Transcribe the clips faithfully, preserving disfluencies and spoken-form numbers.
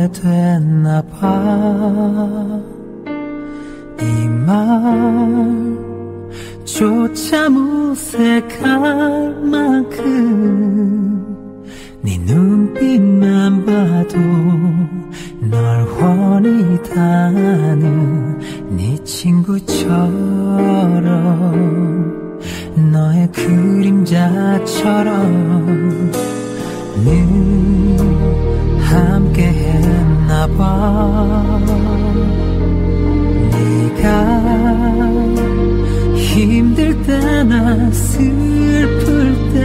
오래됐나봐. 이 말조차 무색할 만큼 네 눈빛만 봐도 널 훤히 다는 네 친구처럼, 너의 그림자처럼 늘 함께 했나봐. 네가 힘들 때나 슬플 때,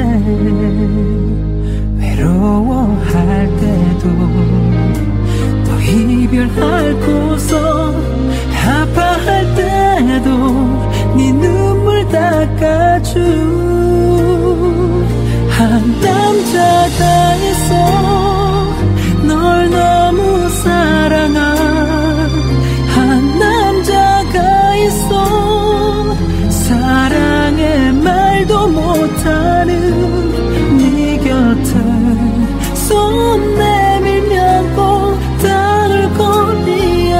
외로워할 때도, 또 이별하고서 아파할 때도 네 눈물 닦아준 한 남자가 있어. 널 너무 사랑한 한 남자가 있어. 사랑의 말도 못하는 네 곁에 손 내밀면 꼭 닿을 거리에,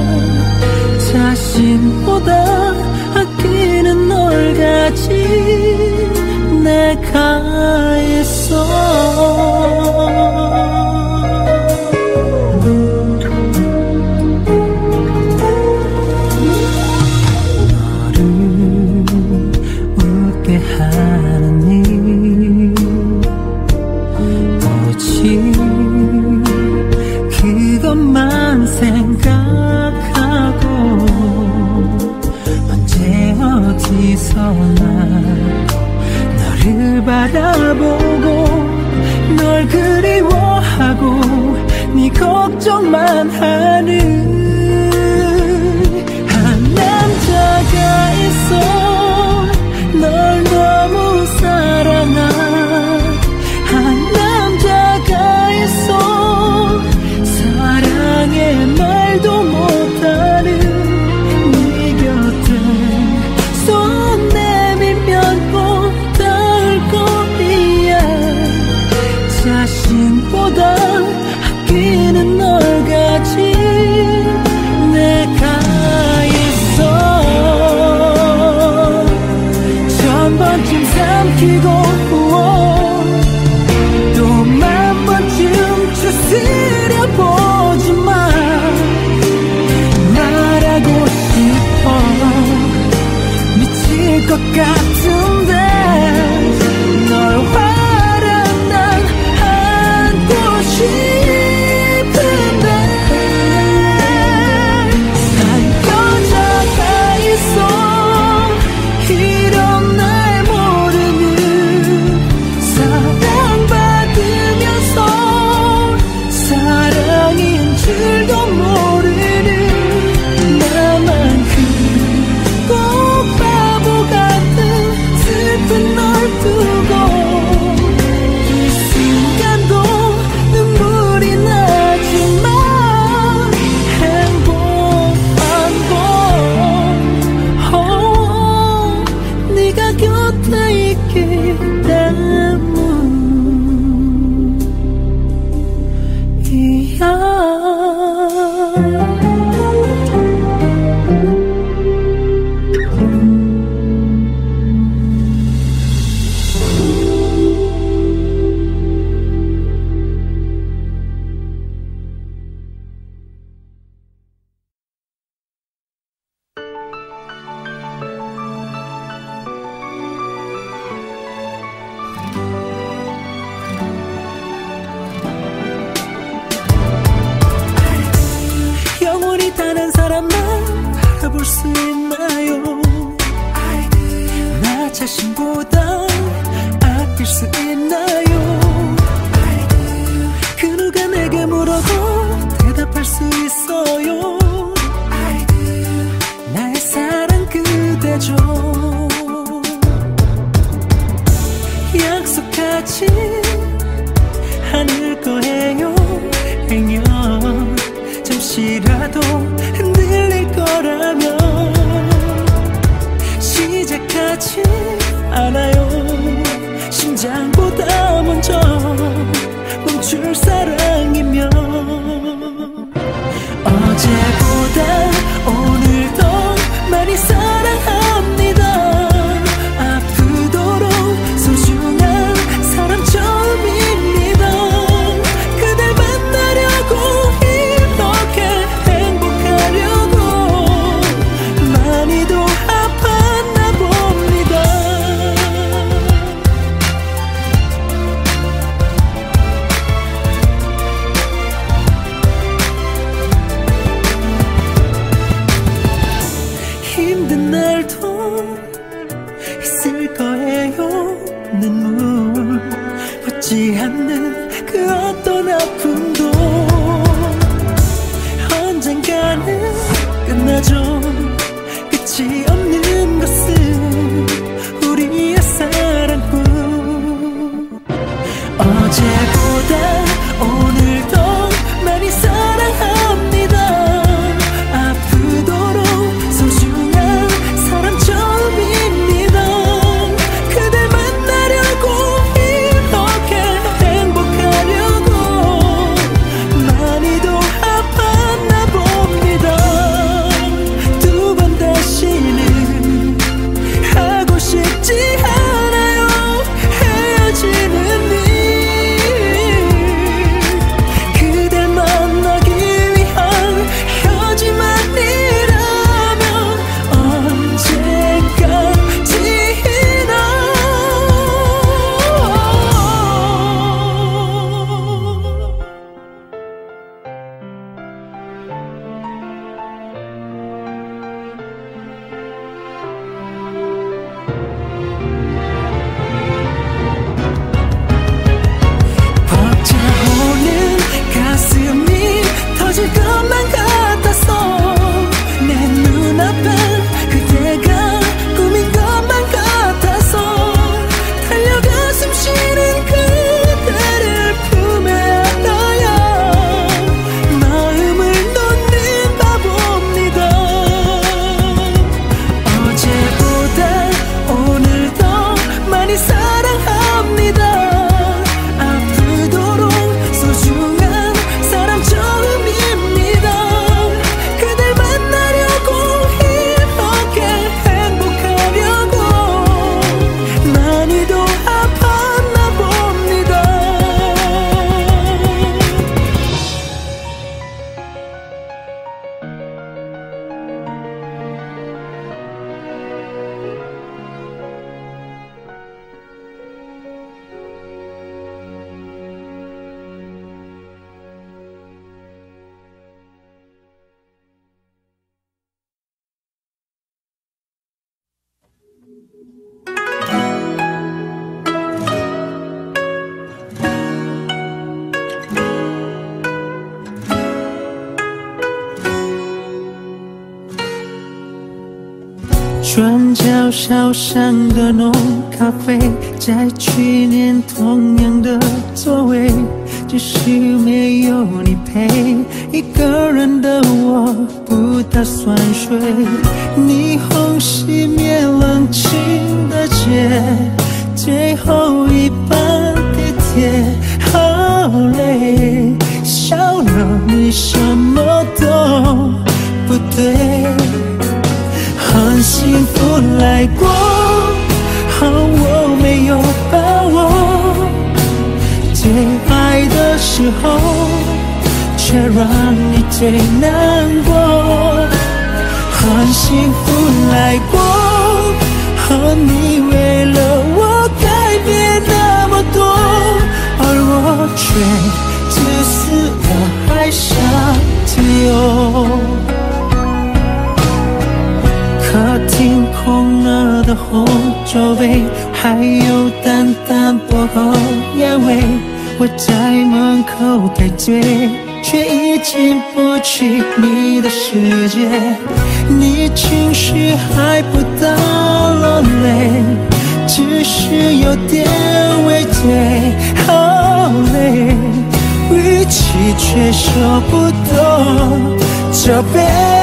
자신보다 아끼는 널 가진 내가 있어. 너를 웃게 하는 일, 오직 그것만 생각하고 언제 어디서나 너를 바라보고 널 그리워하고 네 걱정만 하는 한 남자가 있어. 널 너무 사랑한 한 남자가 있어. 사랑의 말도 못하는 네 곁에 손 내밀면 꼭 닿을 거리에, 자신보다 아끼는 널 가진 내가 있어. 천번쯤 삼키고 또 만번쯤 추스려보지만 말하고 싶어. 미칠 것 같은데 널 화랑 난 안고 싶은데, 난 여자가 있어. 이런 날 모르는, 사랑받으면서 사랑인 줄도 모르는 나만큼 꼭 바보 같은 슬픈 널 두고 이 순간도 눈물이 나지만 행복한 건 oh, 네가 곁에 있기 때문이야. 영원히 다른 사람만 바라볼 수 있나요? 나 자신보다 아낄 수 있나요? 그 누가 내게 물어도 대답할 수 있어요. 나의 사랑 그대죠. 약속하지 않을 거예요. 행여 잠시라도 흔들릴 거라면 시작하지 않아요. 심장보다 먼저 멈출 사랑이면 转角小巷的浓咖啡，在去年同样的座位，只是没有你陪，一个人的我不打算睡。霓虹熄灭冷清的街，最后一班地铁好累，少了你什么都不对。很幸福来过，好我没有把握，最爱的时候却让你最难过。很幸福来过，和你为了我改变那么多，而我却只是我还想自由。客厅空了的红酒杯，还有淡淡薄荷烟味，我在门口排队，却已进不去你的世界。你情绪还不到落泪，只是有点微醉，好累，语气却说不动责备。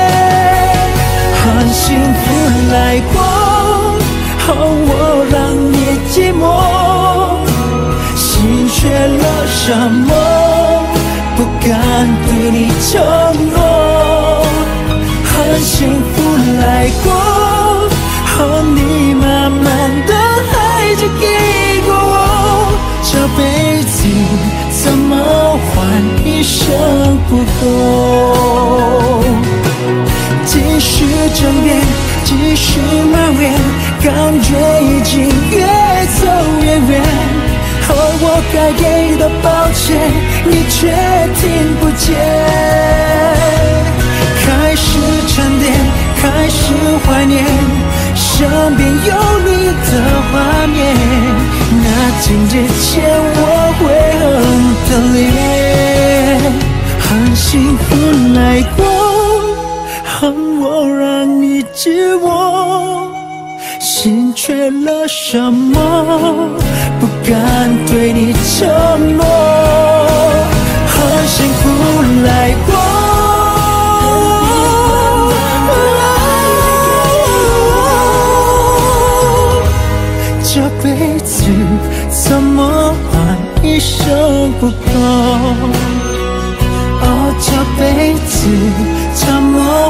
很幸福来过，好我让你寂寞，心缺了什么，不敢对你承诺。很幸福来过，好你慢慢的还是给过我，这辈子怎么还一生不够。继续争辩，继续埋怨，感觉已经越走越远，而我该给的抱歉你却听不见。开始沉淀，开始怀念，身边有你的画面，那镜之前我悔恨的脸。很幸福来过，恨我让你寂寞，心缺了什么，不敢对你承诺。很幸福来过，这辈子怎么还一生不够？哦，这辈子怎么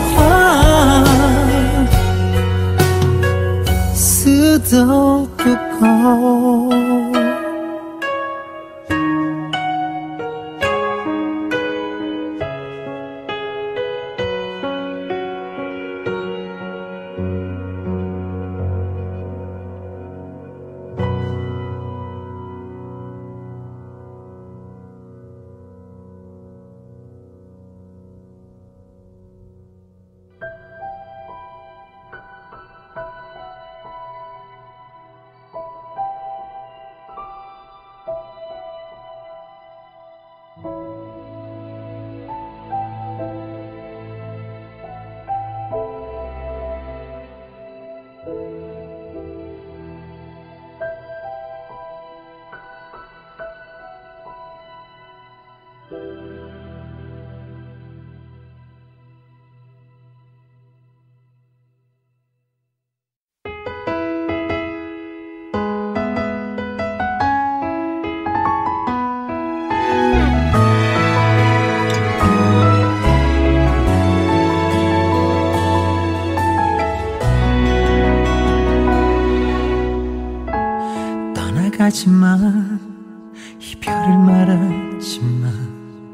还死都不够。떠나가지만 이별을 말하지만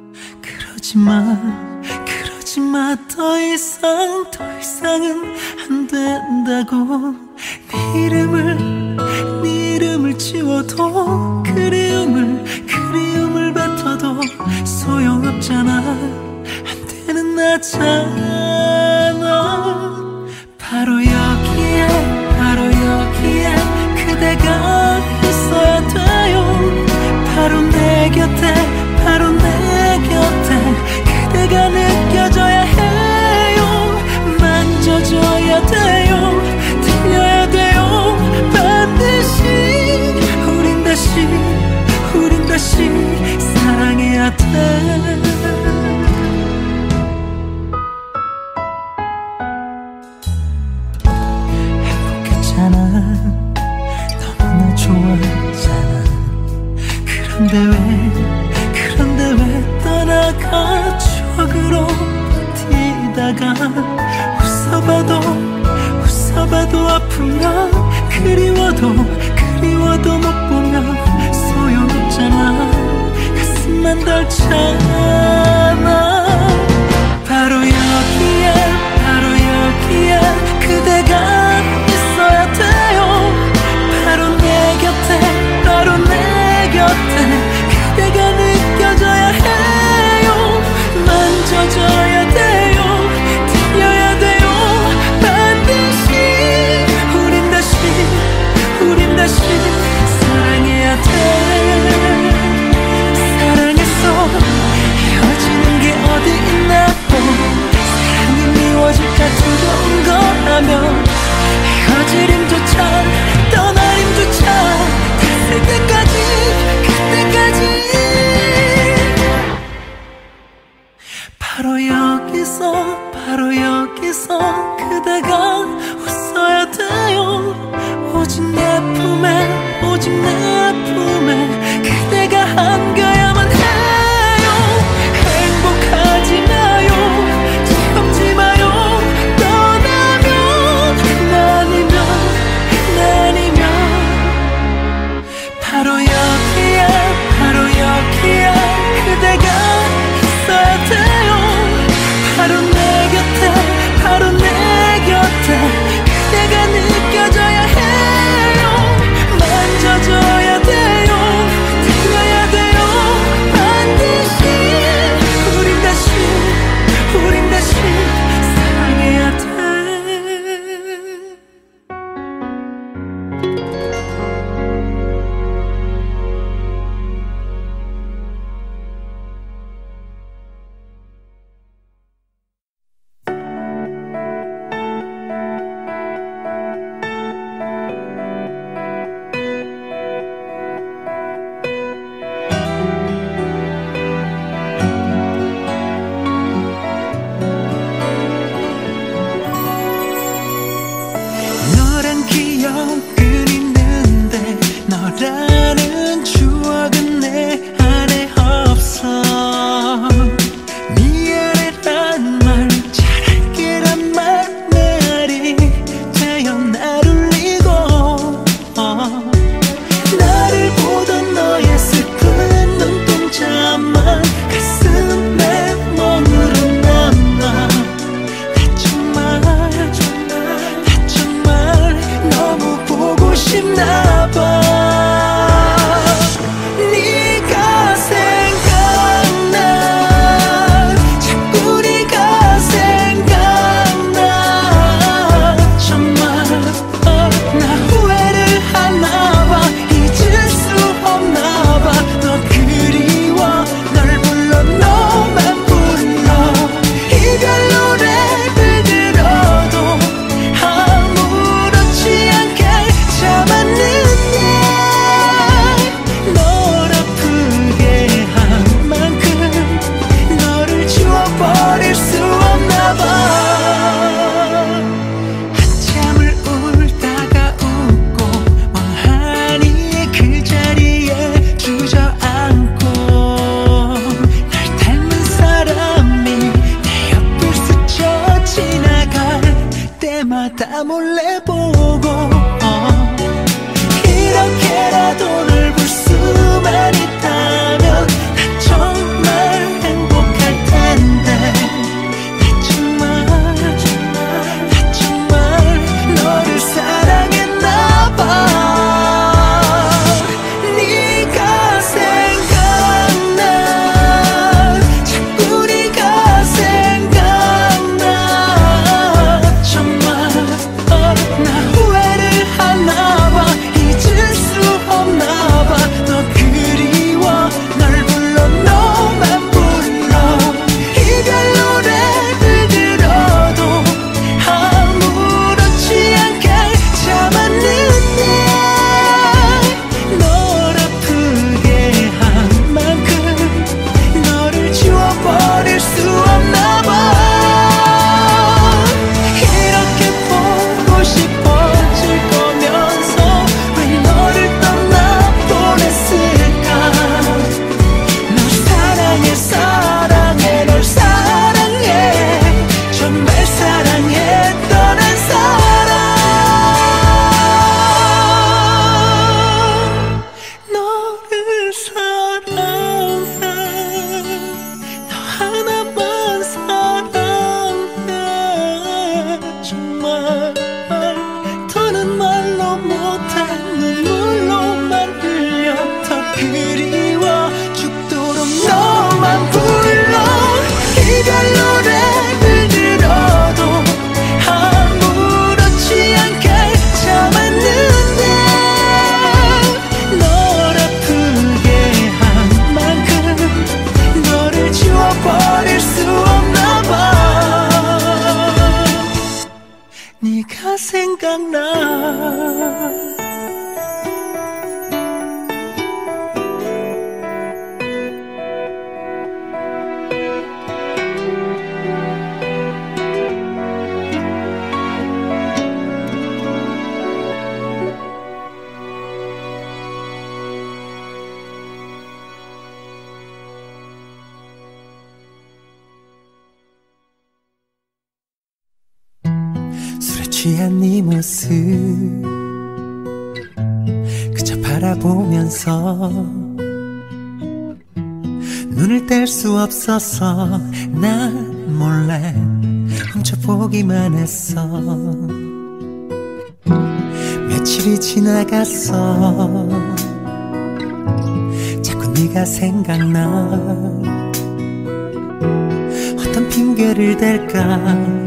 그러지만 그러지마 더 이상 더 이상은 안 된다고. 네 이름을 네 이름을 지워도 그리움을 그리움을 뱉어도 소용없잖아. 안 되는 나잖아. 바로 여기에 바로 여기에 그대가 있어야 돼요. 바로 내 곁에 바로 내 곁에 그대가 느껴져야 해요. 만져줘야 돼요. 다가 웃어봐도 웃어봐도 아프면 그리워도 그리워도 못 보면 소용없잖아. 가슴만 덜잖아. 바로 여기에 바로 여기에 그대가 있어야 돼요. 바로 내 곁에 바로 내 곁에 그대가 느껴져야 해요. 만져줘야 돼요. 들려야 돼요. 반드시 우린 다시 우린 다시 사랑해야 돼. 사랑해서 헤어지는 게 어디 있나고. 사랑이 미워질까 두려운 거라면 헤어질 힘조차 떠날 힘조차 닿을 때까지 그때까지. 바로 여기서 바로 여기서 그대가 웃어야 돼요. 오직 내 품에 오직 내 품에 그대가 안겨야만 해요. 행복하지 마요. 참지 마요. 떠나면 나니면 나니면. 바로 여기에 바로 여기에 그대가 있어야 돼요. 바로 내 곁에 바로 내 곁에 그대가 느껴져야 해요. 만져줘야 돼요. 들려야 돼요. 반드시 우린 다시 우린 다시 사랑해야 돼. 너란 기억은 있는데 너라는 추억은 내 안에 없어. 미안해란 말 잘할게란 말 말이 되어 날 울리고 어. 나를 보던 너의 슬픈 눈동자만 가슴에 머무른 남아. 나 정말 나 정말 너무 보고 싶나봐. 네가 생각나. 자꾸 네가 생각나. 정말 어, 나 후회를 하나봐. 잊을 수 없나봐. 너 그리워 널 불러 너만 불러. 이별 노래를 들어도 아무렇지 않게 참았는데 널 아프게 한 만큼 너를 지워버릴 수 없나봐. 한참을 울다가 웃고 멍하니 그 자리에 주저앉고 날 닮은 사람이 내 옆을 스쳐 지나갈 때마다 몰래 보고 어. 이렇게라도 널 볼 수만 있다면 난 정말 행복할 텐데. 나 정말 나 정말 너를 사랑했나봐. 네가 생각나. 자꾸 네가 생각나. 정말 어, 나 취한 네 모습 그저 바라보면서 눈을 뗄 수 없어서 난 몰래 훔쳐보기만 했어. 며칠이 지나갔어. 자꾸 네가 생각나. 어떤 핑계를 댈까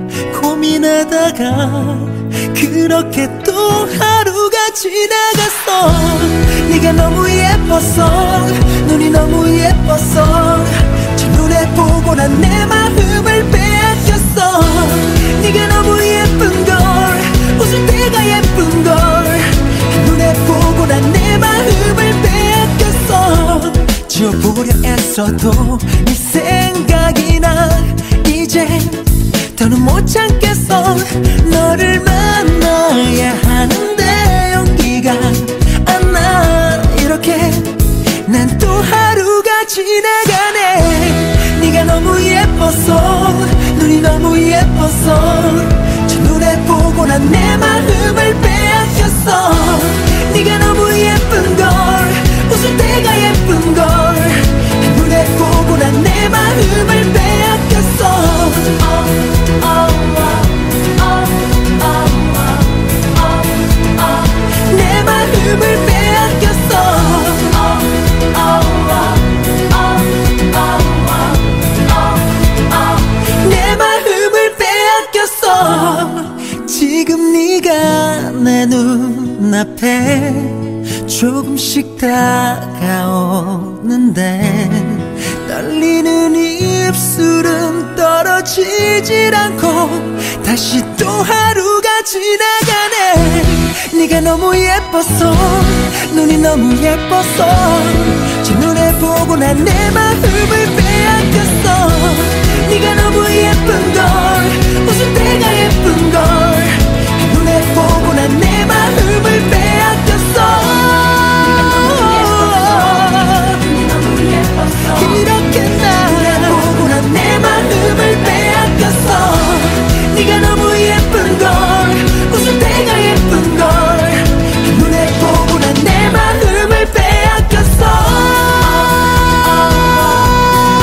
고민하다가 그렇게 또 하루가 지나갔어. 네가 너무 예뻤어. 눈이 너무 예뻤어. 첫눈에 보고 난 내 마음을 빼앗겼어. 네가 너무 예쁜걸. 웃을 때가 예쁜걸. 한눈에 보고 난 내 마음을 빼앗겼어. 지워보려 애써도 네 생각이 나. 이제 더는 못 참겠어. 너를 만나야 하는데 용기가 안 나. 이렇게 난 또 하루가 지나가네. 네가 너무 예뻤어. 눈이 너무 예뻤어. 첫눈에 보고 난 내 마음을 빼앗겼어. 네가 너무 예쁜걸. 웃을 때가 예쁜걸. 한눈에 보고 난 내 마음을 빼앗겼어. 내 마음을 빼앗겼어. 내 마음을 빼앗겼어. 지금 네가 내 눈앞에 조금씩 다가오는데 떨리는 입술은 떨어지질 않고 다시 또 하루가 지나가네. 네가 너무 예뻤어. 눈이 너무 예뻤어. 첫눈에 보고 난 내 마음을 빼앗겼어. 네가 너무 예쁜걸. 웃을 때가 예쁜걸. 한눈에 보고 난 내 마음을 빼앗겼어. 이렇게 날 보고 난 내 마음을 빼앗겼어. 네가 너무 예쁜걸. 웃을 때가 예쁜걸. 한눈에 보고 난 내 마음을 빼앗겼어.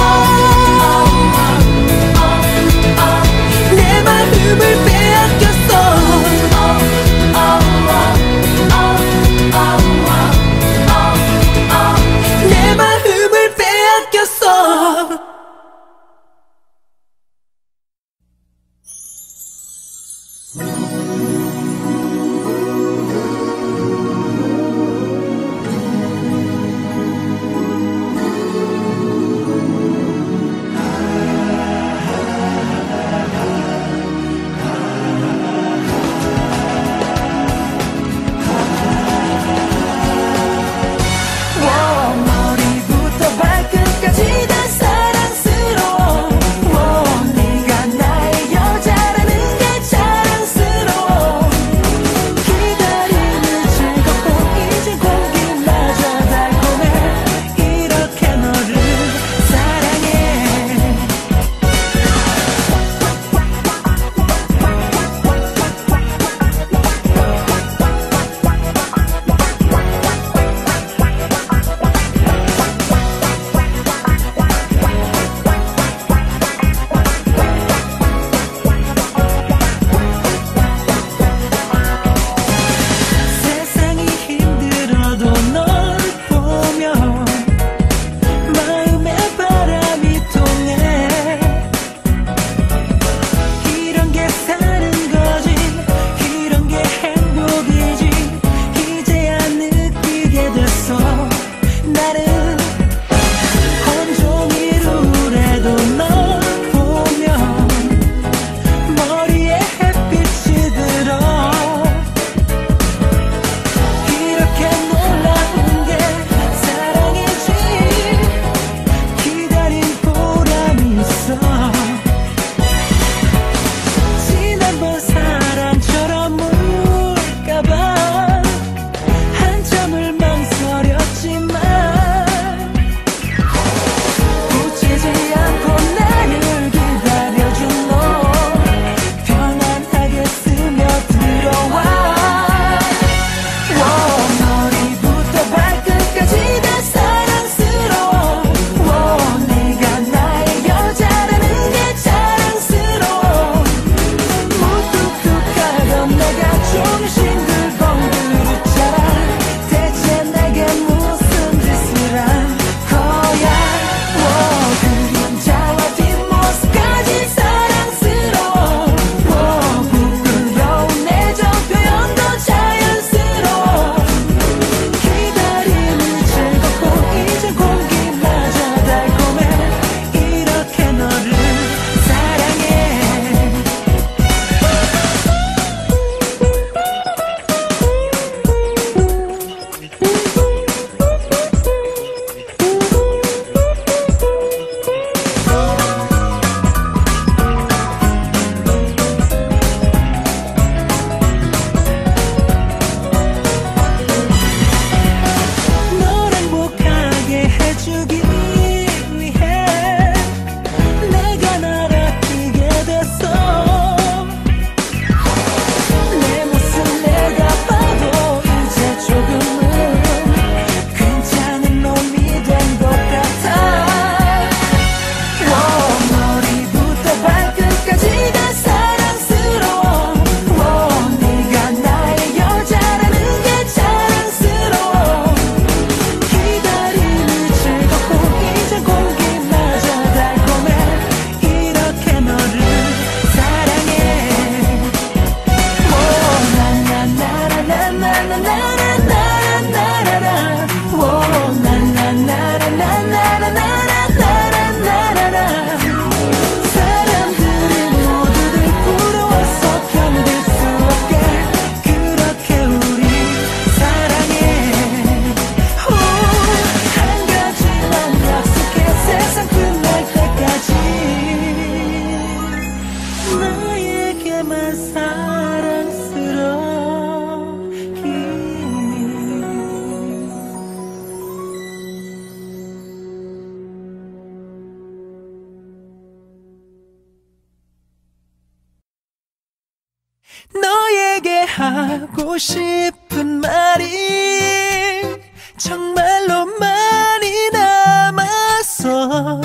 하고 싶은 말이 정말로 많이 남았어.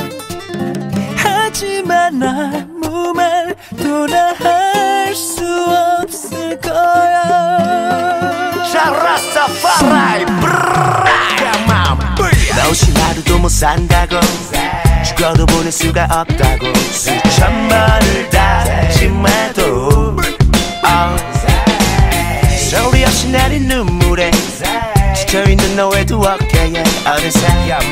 하지만 아무 말도 나 할 수 없을 거야. 라스타파라이 너 없이 하루도 못 산다고 죽어도 보낼 수가 없다고 수천 번을 다짐해도 소리 없이 내린 눈물에 지쳐있는 너의 두 어깨에 어느새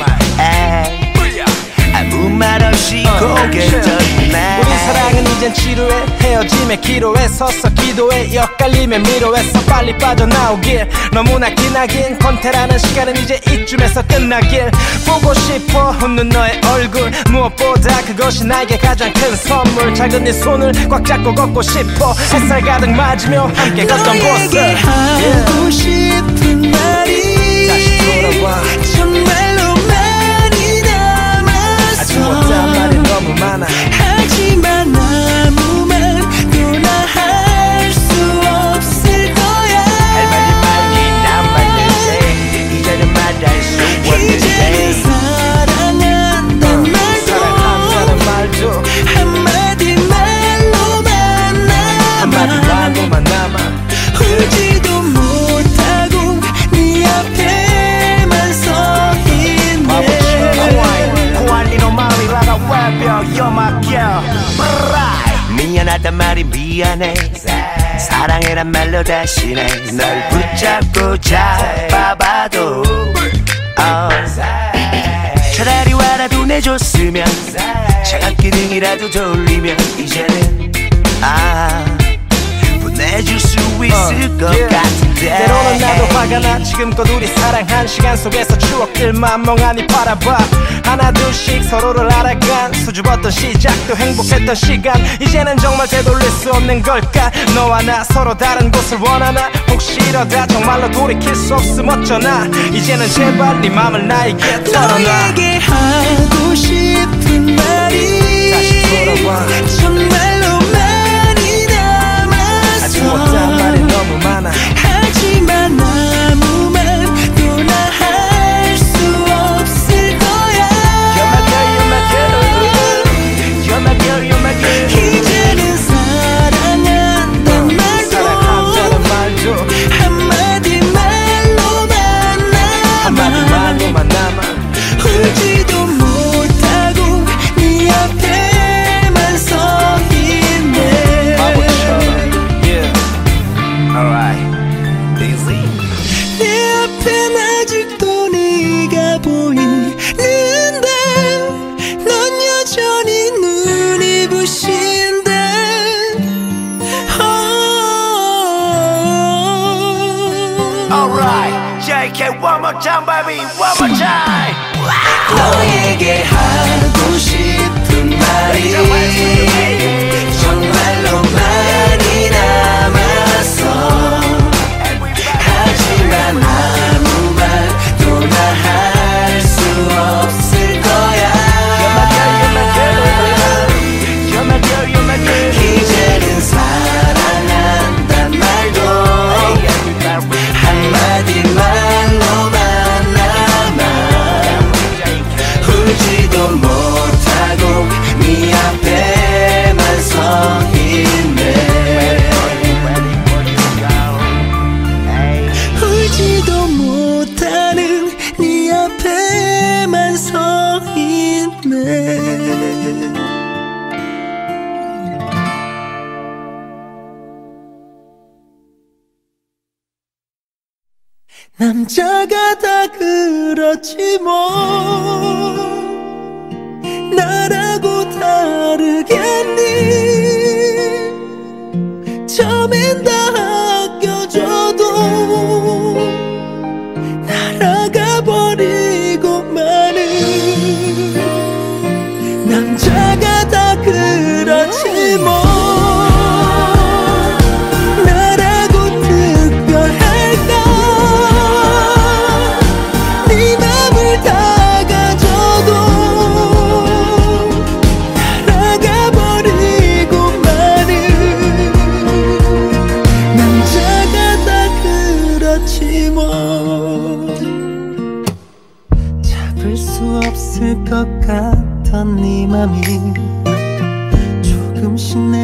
아무 말 없이 고개 젓네. 우리 사랑은 이젠 지루해. 헤어짐에 기로에 서서 기도해. 엇갈리면 미로에서 빨리 빠져나오길. 너무나 기나긴 권태라는 시간은 이제 이쯤에서 끝나길. 보고 싶어 웃는 너의 얼굴. 무엇보다 그것이 나에게 가장 큰 선물. 작은 네 손을 꽉 잡고 걷고 싶어. 햇살 가득 맞으며 함께 걷던 곳을. 너에게 하고 싶은 말이 다시 돌아와. 정말로 많이 남았어. 아직 못한 말이 너무 많아. 하지만 아무 말도 나 할 수 없을 거야. 할 말이 많이 남았는데 이제는 말할 수 없는데 이제는 사랑한단 말도 사랑한다는 말도 한마디 말로만 남아. 한마디 말로만 남아. 울지도 못하고 네 앞에만 서 있네. 고알리노 마음이라가 외벽 You're my girl 미안하단 말이 미안해 사랑해란 말로 대신해 널 붙잡고 잡아봐도 oh. 차라리 화라도 내줬으면 차갑게 등이라도 돌리면 이제는 아 보내줄 수 있을 uh, 것 yeah. 같은데 때로는 나도 화가 나. 지금껏 우리 사랑한 시간 속에서 추억들만 멍하니 바라봐. 하나 둘씩 서로를 알아간 수줍었던 시작도 행복했던 시간 이제는 정말 되돌릴 수 없는 걸까. 너와 나 서로 다른 곳을 원하나. 혹시 이러다 정말로 돌이킬 수 없음 어쩌나. 이제는 제발 네 맘을 나에게 털어놔. 너에게 하고 싶은 말이 다시 돌아와. 정말로 많이 남았어. 아직 못한 말이 너무 많아. 하지만 아무 말도 나 할 수 없을 거야. You're my girl, you're my girl You're my girl, you're my girl 이제는 사랑한단 말도 사랑한다는 말도 한마디 말로만 남아. 한마디 말로만 남아. 울지도 못하고 네 앞에만 서 있네. 바보처럼 yeah. Alright Easy 내 앞엔 아직도 네가 보이는데 넌 여전히 눈이 부신데 Alright J K one more time baby one more time 너에게 하고 싶은 말이 정말로 많이 남았어. 하지만 아무 말도 나 할 수 없을 거야. You're my girl, you're my girl You're my girl 이제는 사랑한단 말도 한마디 말로만 남아. 울지도 못하고 네 앞에만 서 있네. 울지도 못하는 네 앞에만 서 있네. 남자가 다 그렇지 뭐 나라고 다르겠니. 처음엔 다 아껴줘도 날아가 버리고 마는 남자가 다 그렇지 뭐 나라고 특별할까. 네 맘을 다 가져도 날아가 버리고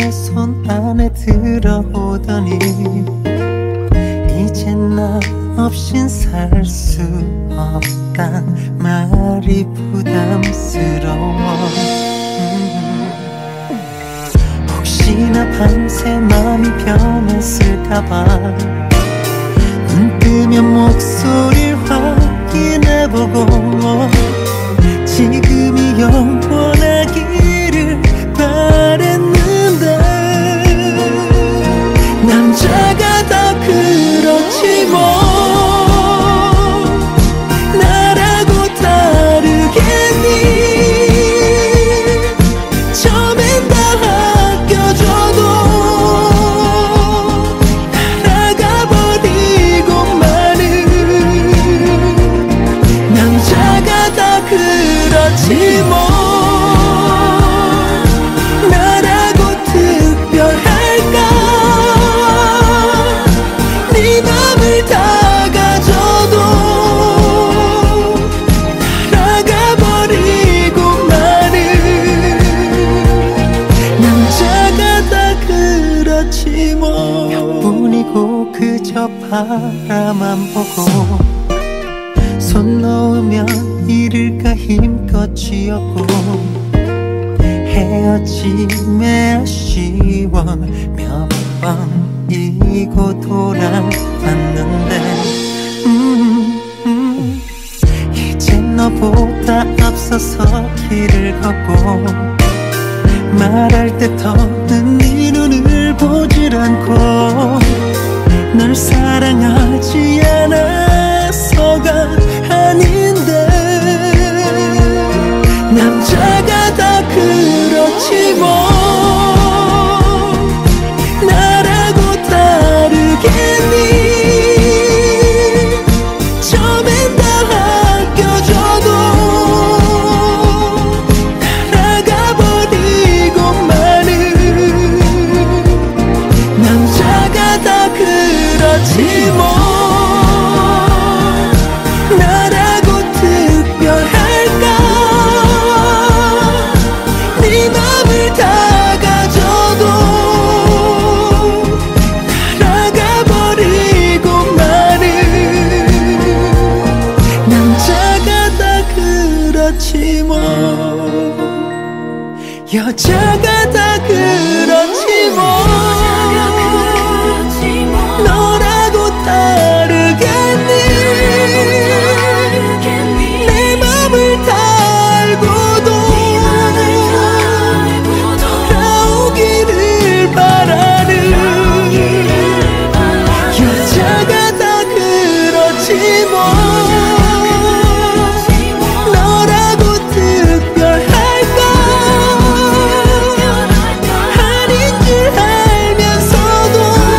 내 손 안에 들어오더니 이젠 나 없인 살 수 없단 말이 부담스러워. 음. 혹시나 밤새 마음이 변했을까봐 눈 뜨면 목소리를 확인해보고 지금이 영원하기를 바랬는데 남자가 다 그렇지 뭐 나라고 다르겠니. 처음엔 다 아껴줘도 날아가버리고 마는 남자가 다 그렇지 뭐 나라고 특별할까. 네 맘을 다가줘도 날아가버리고 마는 남자가 다 그렇지 뭐. 뿐이고 그저 바라만 보고 손 놓으면 잃을까 힘껏 쥐었고 헤어짐에 아쉬워 몇 번이고 돌아왔는데 음, 음. 이젠 너보다 앞서서 길을 걷고 말할 때 더는 네 눈을 보질 않고 널 사랑하지 않아서가 아닌데 남자가 다 그렇지 뭐 나라고 다르겠니. 처음엔 다 아껴줘도 날아가버리고 마는 남자가 다 그렇지 뭐 나라고 특별할까. 네 맘을 다가줘도 날아가버리고 마는 남자가 다 그렇지 뭐 여자가 다 그렇지 뭐 너라고 다르겠니. 내 맘을 다 알고도 돌아오기를 바라는 여자가 다 그렇지 뭐 너라고 특별할까. 아닌 줄 알면서도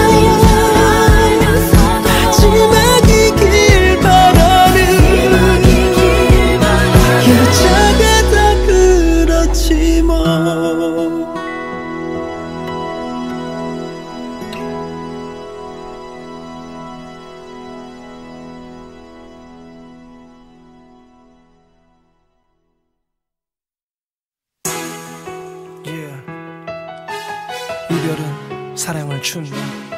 마지막이길 바라는 여자가 다 그렇지 뭐. Yeah. 이별은 사랑을 준다.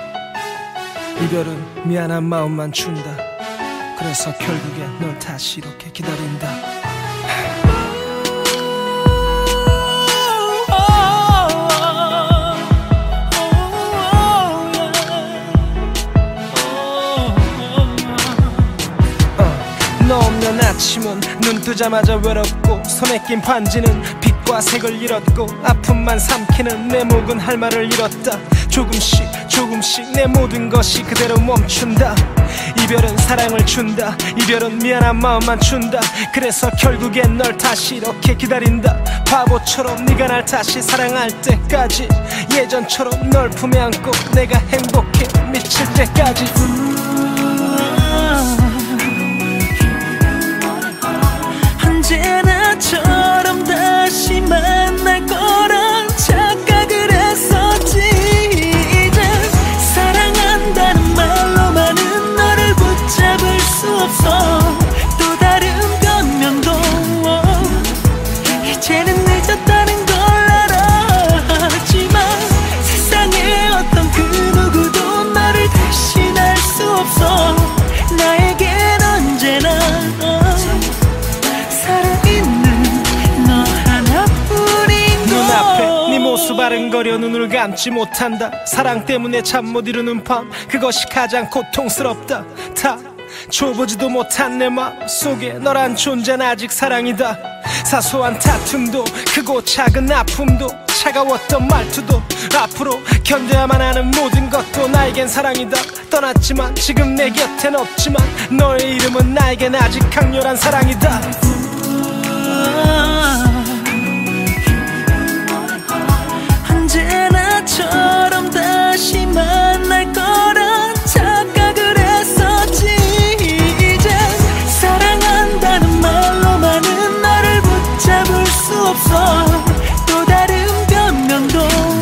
이별은 미안한 마음만 준다. 그래서 결국엔 널 다시 이렇게 기다린다. 너 없는 아침은 눈 뜨자마자 외롭고 손에 낀 반지는 빛과 색을 잃었고 아픔만 삼키는 내 목은 할 말을 잃었다. 조금씩 조금씩 내 모든 것이 그대로 멈춘다. 이별은 사랑을 준다. 이별은 미안한 마음만 준다. 그래서 결국엔 널 다시 이렇게 기다린다. 바보처럼 네가 날 다시 사랑할 때까지 예전처럼 널 품에 안고 내가 행복해 미칠 때까지. 언제나처럼 다시 만날 거란 착각을 했었지. 이제 사랑한다는 말로만은 너를 붙잡을 수 없어. 또 다른 변명도 이제는 늦었다는 걸 알아. 하지만 수바른거려 눈을 감지 못한다. 사랑 때문에 잠 못 이루는 밤, 그것이 가장 고통스럽다. 다 줘보지도 못한 내 마음 속에 너란 존재는 아직 사랑이다. 사소한 다툼도 크고 작은 아픔도 차가웠던 말투도 앞으로 견뎌야만 하는 모든 것도 나에겐 사랑이다. 떠났지만 지금 내 곁엔 없지만 너의 이름은 나에겐 아직 강렬한 사랑이다. 언제나처럼 다시 만날 거란 착각을 했었지. 이젠 사랑한다는 말로만은 너를 붙잡을 수 없어. 또 다른 변명도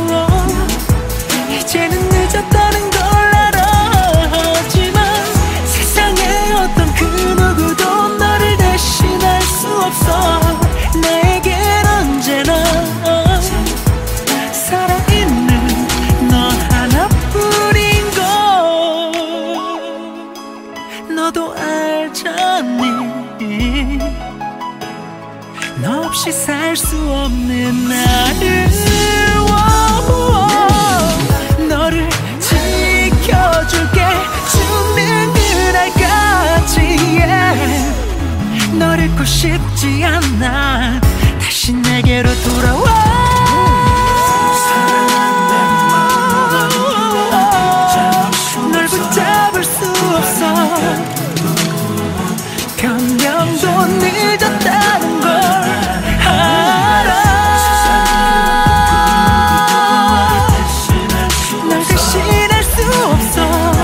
이제는 늦었다는 걸 알아. 하지만 세상에 어떤 그 누구도 너를 대신할 수 없어. 나에겐 언제나 살아있는 너 하나뿐인 걸 너도 알잖니. 너 없이 살 수 없는 나를 너를 지켜줄게. 죽는 그날까지 yeah. 너를 잃고 싶지 않아. 다시 내게로 돌아와. 널 붙잡을 수 없어. 변명도 늦었다는 걸 알아. 널 대신할 수 없어.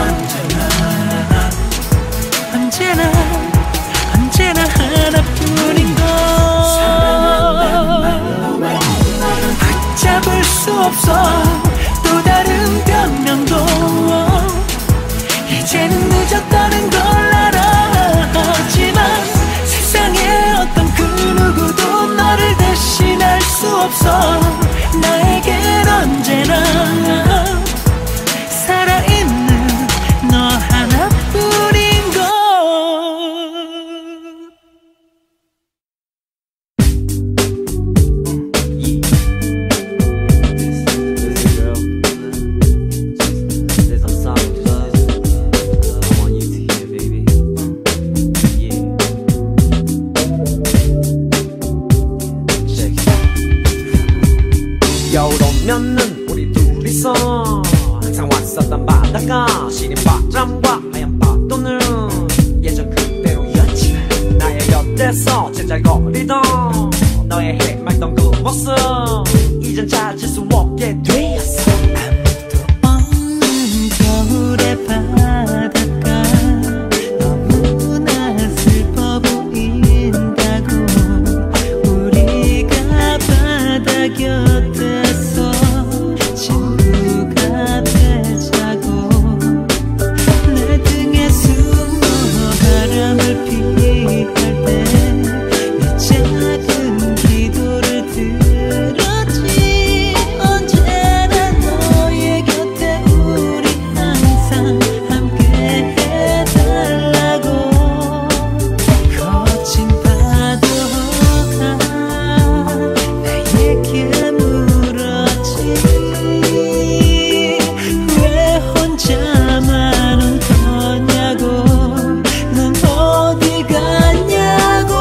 언제나 언제나 하나뿐인 걸 붙잡을 수 없어. 또 다른 변명도 이제는 늦었다는 걸 알아. 하지만 세상에 어떤 그 누구도 너를 대신할 수 없어. 나에겐 언제나 살아있는 너 하나뿐인 걸. 겨울 오면은 우리 둘이서 항상 왔었던 바다가 시린 바람과 하얀 파도는 예전 그대로였지. 나의 곁에서 제잘거리던 너의 해맑던 그 모습 이젠 찾을 수 없게 되었어. 아무도 없는 겨울의 바닷가 너무나 슬퍼 보인다고. 우리가 바다 곁에서 친구가 되자고. 내 등에 숨어 바람을 피할 때 내 작은 기도를 들었지. 언제나 너의 곁에 우리 항상 함께 해달라고. 거친 파도가 나에게 물었지. 왜 혼자만 온 거냐고. 넌 어디 갔냐고.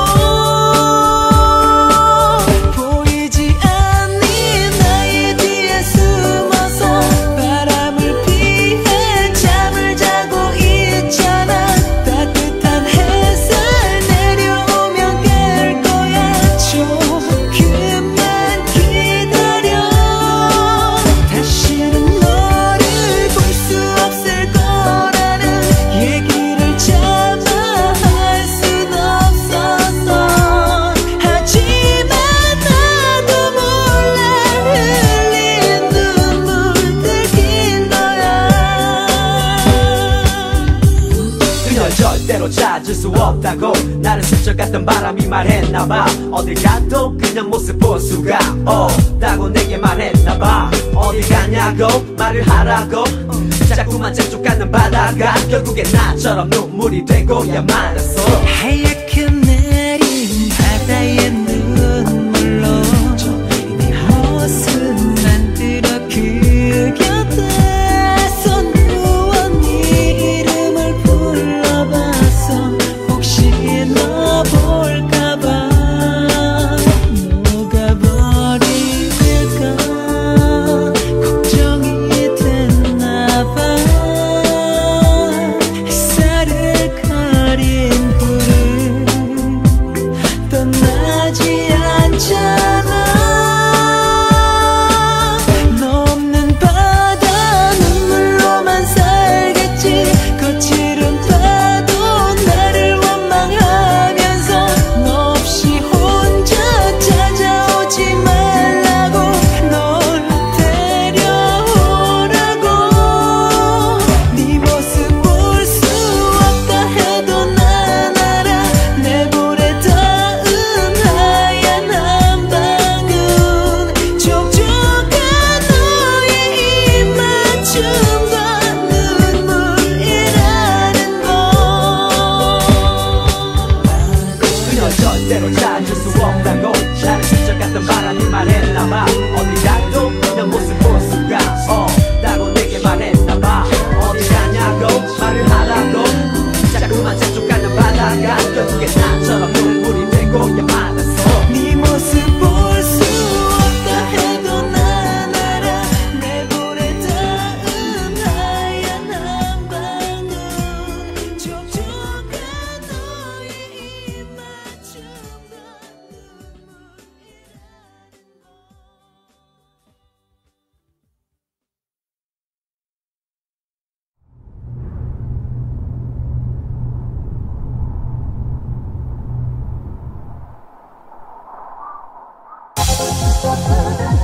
보이지 않니 나의 뒤에 숨어서 바람을 피해 잠을 자고 있잖아. 따뜻한 햇살 내려오면 깰 거야. 조금만 기다려. 다시는 너를 볼 수 없을 거라는 얘기를 차마 할 순 없었어. 하지만 나도 몰래 흘린 눈물 들킨 거야. 그녀를 절대로 찾을 수 없다고 나를 스쳐갔던 바람이 말했나봐. 어딜 가도 그냥 모습 볼 수가 없다고 내게 말했나봐. 어디 가냐고 말을 하라고 자꾸만 재촉하는 바다가 결국엔 나처럼 눈물이 되고야 말았어. 하얗게 내린 바다의 눈물로 네 모습만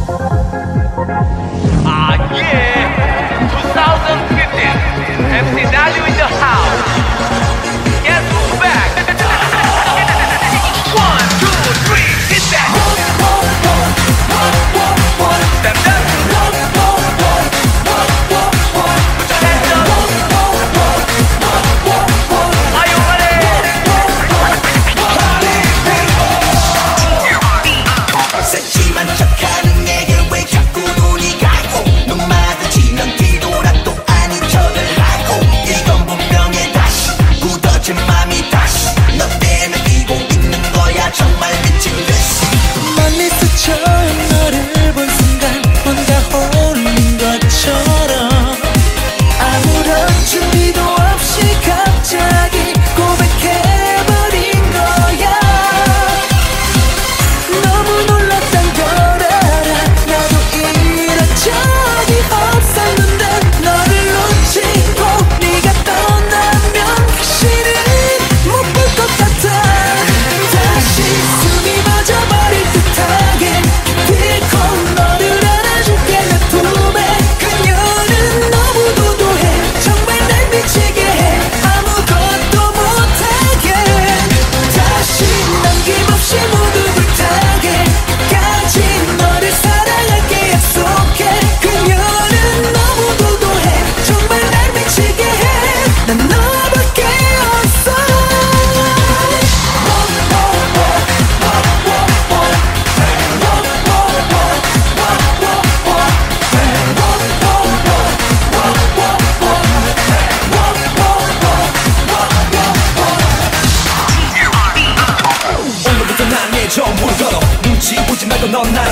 Ah yeah, twenty fifteen, M C W in the house. Guess who's back? One, two, three, hit that. Step up. Put your hands up. Are you ready? 새침한 척하는 내게 왜 자꾸 눈이 가고 눈 마주치면 뒤돌아도 아닌 척을 하고 이건 분명해 다시 굳어진 맘이 다시 너 때문에 뛰고 있는 거야 정말 미친 듯이 멀리서 처음 너를 본 순간 뭔가 홀린 것처럼 아무런 준비도 없이 갑자기 고백해버린 거야 너무 놀랐단 걸 알아 나도 이런 적이 없었는데 너를 놓치고 네가 떠나면 다시는 못 볼 것 같아 다시 숨이 멎어버릴 듯하게 기필코 너를 안아줄게 내 품에 그녀는 너무 도도해 정말 날 미치게 해 아무것도 못하게 다시 남김없이 모두 불타게 끝까지 너를 사랑할게 약속해 그녀는 너무 도도해 정말 날 미치게 해난 너밖에 없어 오늘부터 나의 전부를 걸어 눈치 보지 말고 넌 나를